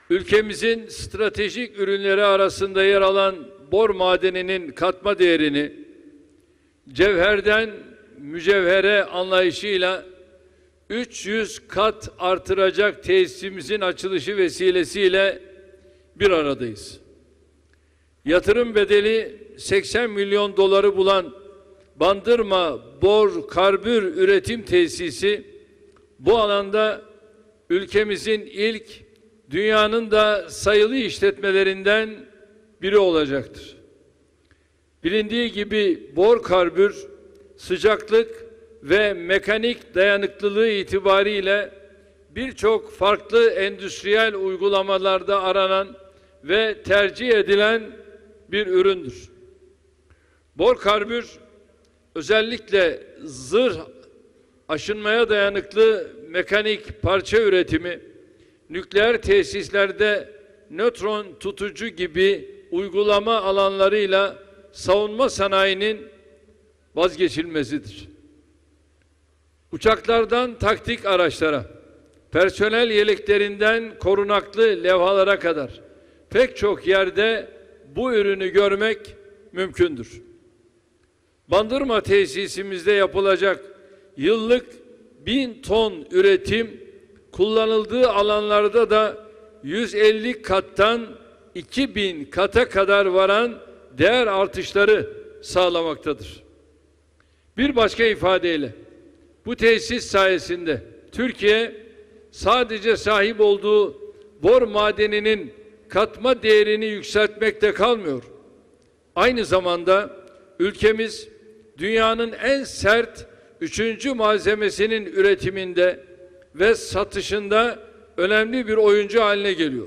ülkemizin stratejik ürünleri arasında yer alan bor madeninin katma değerini cevherden mücevhere anlayışıyla 300 kat artıracak tesisimizin açılışı vesilesiyle bir aradayız. Yatırım bedeli 80 milyon doları bulan Bandırma Bor Karbür Üretim Tesisi bu alanda ülkemizin ilk, dünyanın da sayılı işletmelerinden biri olacaktır. Bilindiği gibi bor karbür sıcaklık ve mekanik dayanıklılığı itibariyle birçok farklı endüstriyel uygulamalarda aranan ve tercih edilen bir üründür. Bor karbür özellikle zırh aşınmaya dayanıklı mekanik parça üretimi, nükleer tesislerde nötron tutucu gibi uygulama alanlarıyla savunma sanayinin vazgeçilmezidir. Uçaklardan taktik araçlara, personel yeleklerinden korunaklı levhalara kadar pek çok yerde bu ürünü görmek mümkündür. Bandırma tesisimizde yapılacak yıllık 1000 ton üretim kullanıldığı alanlarda da 150 kattan 2000 kata kadar varan değer artışları sağlamaktadır. Bir başka ifadeyle bu tesis sayesinde Türkiye sadece sahip olduğu bor madeninin katma değerini yükseltmekte kalmıyor. Aynı zamanda ülkemiz dünyanın en sert 3. malzemesinin üretiminde ve satışında önemli bir oyuncu haline geliyor.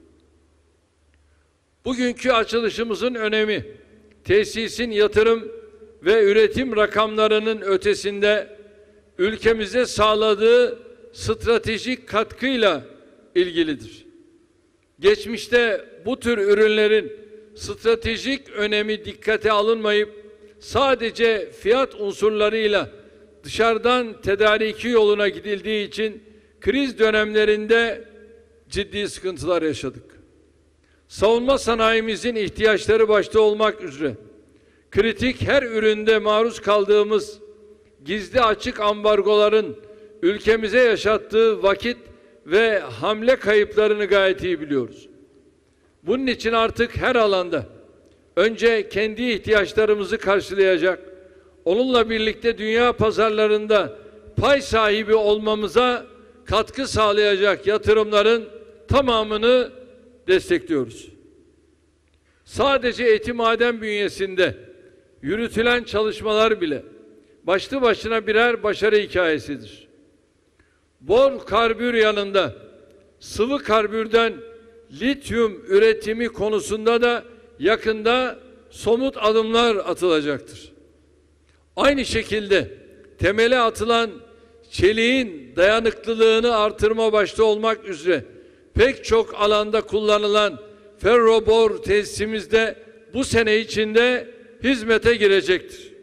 Bugünkü açılışımızın önemi, tesisin yatırım ve üretim rakamlarının ötesinde ülkemize sağladığı stratejik katkıyla ilgilidir. Geçmişte bu tür ürünlerin stratejik önemi dikkate alınmayıp sadece fiyat unsurlarıyla dışarıdan tedariki yoluna gidildiği için kriz dönemlerinde ciddi sıkıntılar yaşadık. Savunma sanayimizin ihtiyaçları başta olmak üzere kritik her üründe maruz kaldığımız gizli açık ambargoların ülkemize yaşattığı vakit ve hamle kayıplarını gayet iyi biliyoruz. Bunun için artık her alanda önce kendi ihtiyaçlarımızı karşılayacak, onunla birlikte dünya pazarlarında pay sahibi olmamıza katkı sağlayacak yatırımların tamamını destekliyoruz. Sadece eti maden bünyesinde yürütülen çalışmalar bile başlı başına birer başarı hikayesidir. Bor karbür yanında sıvı karbürden lityum üretimi konusunda da yakında somut adımlar atılacaktır. Aynı şekilde temele atılan çeliğin dayanıklılığını artırma başta olmak üzere pek çok alanda kullanılan ferrobor tesisimiz de bu sene içinde hizmete girecektir.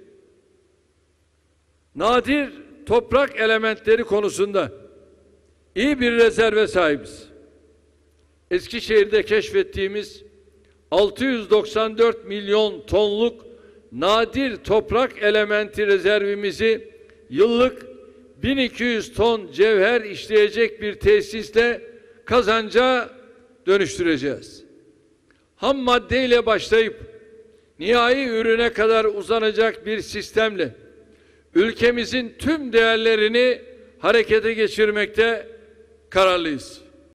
Nadir toprak elementleri konusunda iyi bir rezerve sahibiz. Eskişehir'de keşfettiğimiz 694 milyon tonluk nadir toprak elementi rezervimizi yıllık 1200 ton cevher işleyecek bir tesisle kazanca dönüştüreceğiz. Ham maddeyle başlayıp nihai ürüne kadar uzanacak bir sistemle ülkemizin tüm değerlerini harekete geçirmekte kararlıyız.